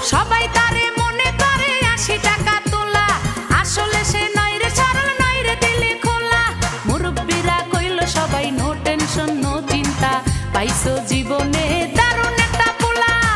সবাই তারে মনে করে ৮০ টাকা তোলা, আসলে সে নয় রে সরল, নয় রে দিলে খোলা। মুরব্বিরা কইল সবাই নো টেনশন নো চিন্তা, পাইছো জীবনে